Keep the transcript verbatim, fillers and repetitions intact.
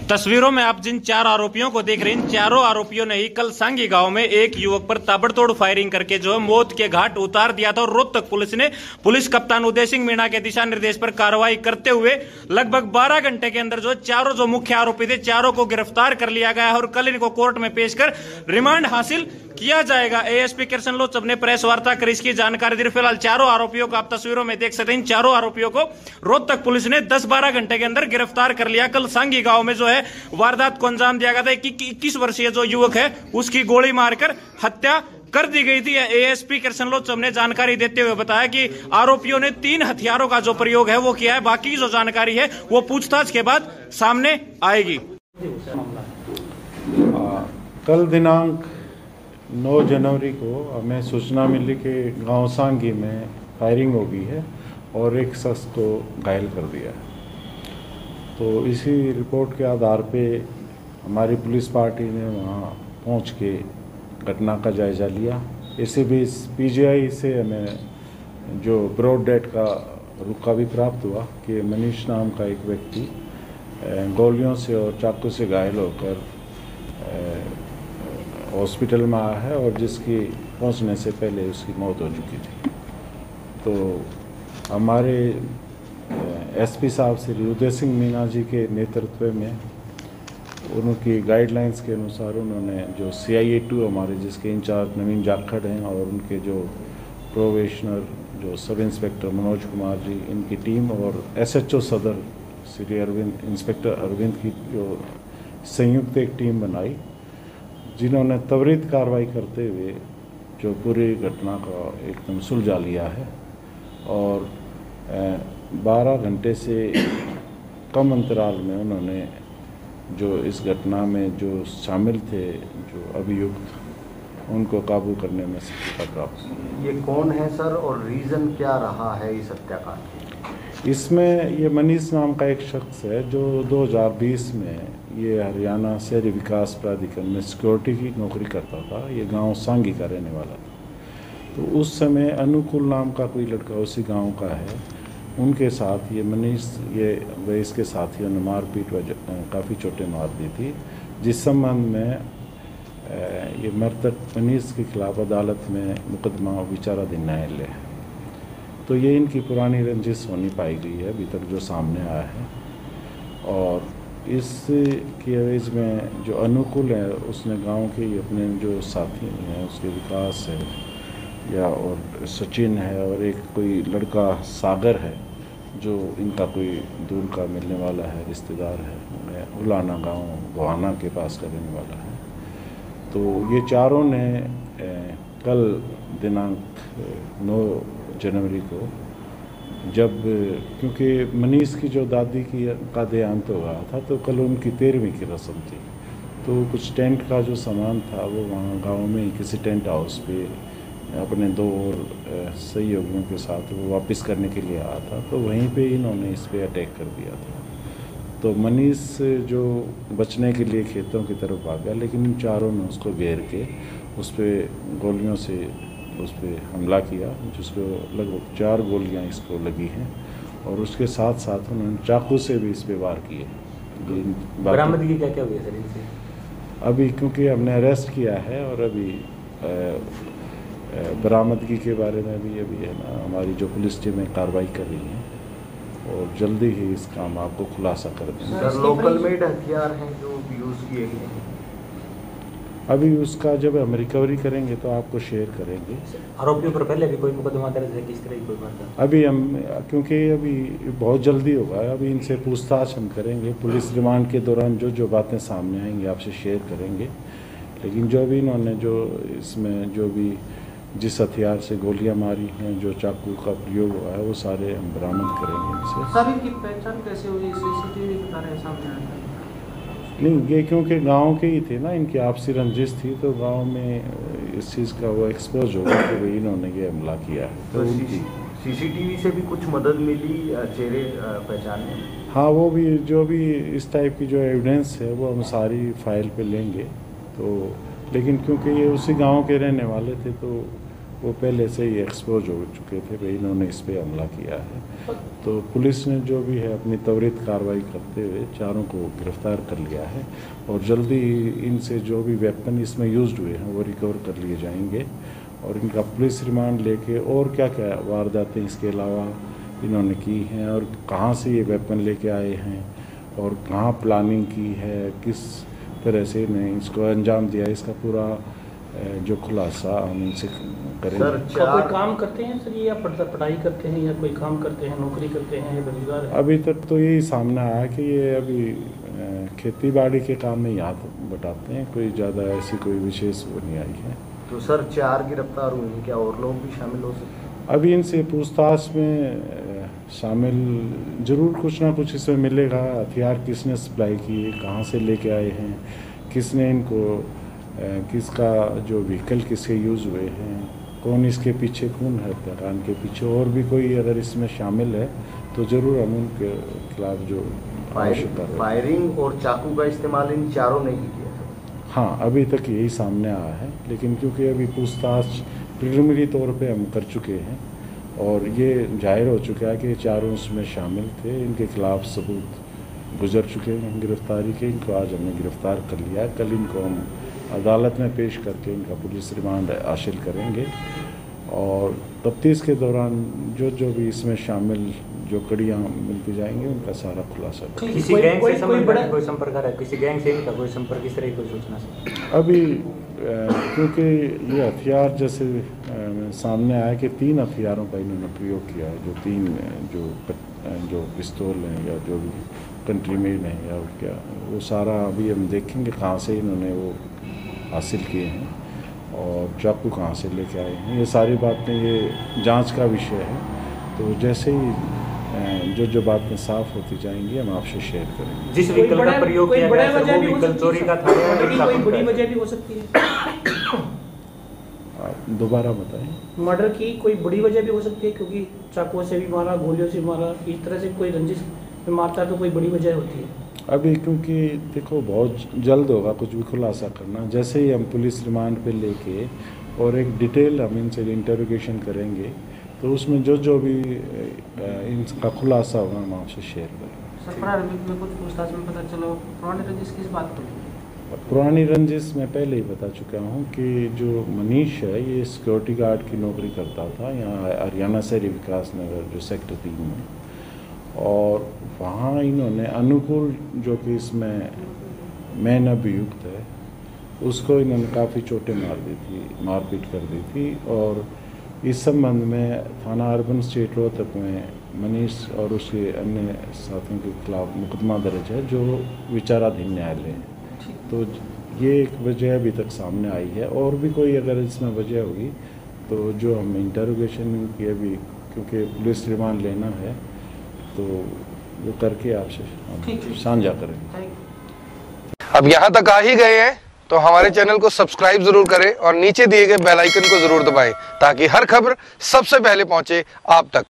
तस्वीरों में आप जिन चार आरोपियों को देख रहे हैं, इन चारों आरोपियों ने ही कल सांगी गांव में एक युवक पर ताबड़तोड़ फायरिंग करके जो है मौत के घाट उतार दिया था। और रोहतक पुलिस ने पुलिस कप्तान उदय सिंह मीणा के दिशा निर्देश पर कार्रवाई करते हुए लगभग बारह घंटे के अंदर जो चारों जो मुख्य आरोपी थे, चारों को गिरफ्तार कर लिया गया है और कल इनको कोर्ट में पेश कर रिमांड हासिल किया जाएगा। एएसपी किशन लोचब ने प्रेस वार्ता कर इसकी जानकारी दी। फिलहाल चारों आरोपियों को आप तस्वीरों में देख सकते हैं। इन चारों आरोपियों को रोहतक पुलिस ने दस बारह घंटे के अंदर गिरफ्तार कर लिया। कल सांगी गांव में जो है वारदात को अंजाम दिया गया था। इक्कीस वर्षीय जो युवक है उसकी गोली मारकर हत्या कर दी गई थी। एएसपी किशन लोचब ने जानकारी देते हुए बताया कि आरोपियों ने तीन हथियारों का जो प्रयोग है वो किया है। बाकी की जो जानकारी है वो पूछताछ के बाद सामने आएगी। कल दिनांक नौ जनवरी को हमें सूचना मिली कि गांव सांगी में फायरिंग हो गई है और एक शख्स को घायल कर दिया है। तो इसी रिपोर्ट के आधार पे हमारी पुलिस पार्टी ने वहां पहुंच के घटना का जायज़ा लिया। इसी बीच पीजीआई से हमें जो ब्रॉड डेट का रुका भी प्राप्त हुआ कि मनीष नाम का एक व्यक्ति गोलियों से और चाकू से घायल होकर हॉस्पिटल में आया है और जिसकी पहुंचने से पहले उसकी मौत हो चुकी थी। तो हमारे एसपी साहब श्री उदय सिंह मीणा जी के नेतृत्व में उनकी गाइडलाइंस के अनुसार उन्होंने जो सी आई ए टू हमारे जिसके इंचार्ज नवीन जाखड़ हैं और उनके जो प्रोबेशनर जो सब इंस्पेक्टर मनोज कुमार जी, इनकी टीम और एस एच ओ सदर श्री अरविंद इंस्पेक्टर अरविंद की जो संयुक्त एक टीम बनाई, जिन्होंने त्वरित कार्रवाई करते हुए जो पूरी घटना का एकदम सुलझा लिया है और बारह घंटे से कम अंतराल में उन्होंने जो इस घटना में जो शामिल थे जो अभियुक्त उनको काबू करने में सफलता प्राप्त हुई। ये कौन है सर और रीज़न क्या रहा है इस हत्याकांड? इसमें ये मनीष नाम का एक शख्स है जो दो हज़ार बीस में ये हरियाणा शहरी विकास प्राधिकरण में सिक्योरिटी की नौकरी करता था। ये गांव सांगी का रहने वाला था। तो उस समय अनुकूल नाम का कोई लड़का उसी गांव का है, उनके साथ ये मनीष ये व इसके साथियों ने मारपीट व काफ़ी चोटें मार दी थी, जिस संबंध में ये मृतक मनीष के खिलाफ अदालत में मुकदमा विचाराधीन न्यायालय है। तो ये इनकी पुरानी रंजिश होनी पाई गई है अभी तक जो सामने आया है। और इस की एवज में जो अनुकूल है उसने गांव के अपने जो साथी हैं उसके विकास है या और सचिन है और एक कोई लड़का सागर है जो इनका कोई दूर का मिलने वाला है, रिश्तेदार है, उलाना गांव गोहाना के पास का रहने वाला है। तो ये चारों ने ए, कल दिनांक नौ जनवरी को जब क्योंकि मनीष की जो दादी की का देहांत हो गया था तो कल उनकी तेरहवीं की रस्म थी। तो कुछ टेंट का जो सामान था वो वहाँ गांव में किसी टेंट हाउस पे अपने दो और सहयोगियों के साथ वो वापस करने के लिए आया था। तो वहीं पे इन्होंने इस पर अटैक कर दिया था। तो मनीष जो बचने के लिए खेतों की तरफ आ गया, लेकिन इन चारों ने उसको घेर के उस पर गोलियों से उस पर हमला किया, जिसको लगभग चार गोलियां इसको लगी हैं और उसके साथ साथ उन्होंने चाकू से भी इस पर वार किए। बरामदगी क्या क्या हुई सर इनसे? अभी क्योंकि हमने अरेस्ट किया है और अभी बरामदगी के बारे में भी अभी है ना हमारी जो पुलिस टीमें कार्रवाई कर रही हैं और जल्दी ही इस काम आपको खुलासा कर देंगे। सर लोकल मेड हथियार हैं जो यूज़ किए गए हैं? अभी उसका जब हम रिकवरी करेंगे तो आपको शेयर करेंगे। आरोपियों पर पहले भी कोई मुकदमा दर्ज है किस तरह की कोई बात? अभी हम क्योंकि अभी बहुत जल्दी होगा, अभी इनसे पूछताछ हम करेंगे। पुलिस रिमांड के दौरान जो जो बातें सामने आएंगी आपसे शेयर करेंगे। लेकिन जो भी इन्होंने जो इसमें जो भी जिस हथियार से गोलियां मारी हैं, जो चाकू का प्रयोग हुआ है, वो सारे हम बरामद करेंगे इनसे। सर इनकी पहचान कैसे हुई? सीसीटीवी बता रहे हैं सामने आया था। नहीं, ये क्योंकि गांव के ही थे ना, इनकी आपसी रंजिश थी तो गांव में इस चीज़ का वो एक्सपोज हो गया कि भाई इन्होंने ये हमला किया है। तो सीसीटीवी से भी कुछ मदद मिली चेहरे पहचानने? हाँ, वो भी जो भी इस टाइप की जो एविडेंस है वो हम सारी फाइल पे लेंगे। तो लेकिन क्योंकि ये उसी गांव के रहने वाले थे तो वो पहले से ही एक्सपोज हो चुके थे भाई इन्होंने इस पर हमला किया है। तो पुलिस ने जो भी है अपनी त्वरित कार्रवाई करते हुए चारों को गिरफ्तार कर लिया है और जल्दी इनसे जो भी वेपन इसमें यूज्ड हुए हैं वो रिकवर कर लिए जाएंगे और इनका पुलिस रिमांड लेके और क्या क्या वारदातें इसके अलावा इन्होंने की हैं और कहाँ से ये वेपन लेके आए हैं और कहाँ प्लानिंग की है, किस तरह से इन्हें इसको अंजाम दिया, इसका पूरा जो खुलासा हम इनसे करेंगे। सर कोई काम करते हैं सर या पढ़ाई करते हैं या कोई काम करते हैं, नौकरी करते हैं या बेरोजगार है? अभी तक तो यही सामने आया कि ये अभी खेती बाड़ी के काम में याद बटाते हैं, कोई ज़्यादा ऐसी कोई विशेष वो नहीं आई है। तो सर चार गिरफ्तार हुए हैं, क्या और लोग भी शामिल हो सकते हैं? अभी इनसे पूछताछ में शामिल जरूर कुछ ना कुछ इसमें मिलेगा। हथियार किसने सप्लाई किए, कहाँ से लेके आए हैं, किसने इनको, किसका जो व्हीकल किसके यूज़ हुए हैं, कौन इसके पीछे, कौन है हत्याकांड के पीछे, और भी कोई अगर इसमें शामिल है तो ज़रूर हम उनके खिलाफ जो फायरिंग, फायरिंग और चाकू का इस्तेमाल इन चारों ने ही किया है। हाँ, अभी तक यही सामने आया है, लेकिन क्योंकि अभी पूछताछ प्रिलिमिनरी तौर पे हम कर चुके हैं और ये जाहिर हो चुका है कि ये चारों उसमें शामिल थे, इनके खिलाफ सबूत गुजर चुके हैं गिरफ्तारी के। इनको आज हमने गिरफ्तार कर लिया है, कल इनको हम अदालत में पेश करके इनका पुलिस रिमांड हासिल करेंगे और तफ्तीश के दौरान जो जो भी इसमें शामिल जो कड़ियाँ मिलती जाएंगी उनका सारा खुलासा। किसी गैंग से संपर्क कोई संपर्क है, किसी गैंग से इनका कोई संपर्क इस तरह की कोई सूचना से? अभी क्योंकि ये हथियार जैसे आ, सामने आया कि तीन हथियारों का इन्होंने प्रयोग किया है, जो तीन जो जो पिस्तौल हैं या जो भी कंट्री मेड हैं या क्या, वो सारा अभी हम देखेंगे कहाँ से इन्होंने वो हासिल किए हैं और चाकू कहाँ से लेके आए हैं। ये सारी बातें ये जांच का विषय है, तो जैसे ही जो जो बातें साफ होती जाएंगी हम आपसे शेयर करेंगे। जिस व्हीकल का प्रयोग किया गया है वो व्हीकल चोरी का था या कोई बड़ी वजह भी हो सकती है? दोबारा बताएं। मर्डर की कोई बड़ी वजह भी हो सकती है, क्योंकि चाकुओं से भी मारा, गोलियों से मारा, इस तरह से कोई रंजिश में मारता है तो कोई बड़ी वजह होती है? अभी क्योंकि देखो बहुत जल्द होगा कुछ भी खुलासा करना, जैसे ही हम पुलिस रिमांड पे लेके और एक डिटेल हम इनसे इंटरोगेशन करेंगे तो उसमें जो जो भी इनका खुलासा होगा हम आपसे शेयर करेंगे। सर में कुछ पूछताछ में पता चलो पुरानी रंजिश किस बात पर? पुरानी रंजिश मैं पहले ही बता चुका हूँ कि जो मनीष है ये सिक्योरिटी गार्ड की नौकरी करता था यहाँ हरियाणा शहरी विकास नगर जो सेक्टर तीन में, और वहाँ इन्होंने अनुकूल जो कि इसमें मैन अभियुक्त है उसको इन्होंने काफ़ी चोटें मार दी थी, मारपीट कर दी थी और इस संबंध में थाना अर्बन स्टेट रोहतक में मनीष और उसके अन्य साथियों के खिलाफ मुकदमा दर्ज है जो विचाराधीन न्यायालय है। तो ये एक वजह अभी तक सामने आई है, और भी कोई अगर इसमें वजह होगी तो जो हम इंटरोगेशन की अभी क्योंकि पुलिस रिमांड लेना है तो वो करके आपसे साझा करेंगे। अब यहाँ तक आ ही गए हैं तो हमारे चैनल को सब्सक्राइब जरूर करें और नीचे दिए गए बेल आइकन को जरूर दबाएं ताकि हर खबर सबसे पहले पहुंचे आप तक।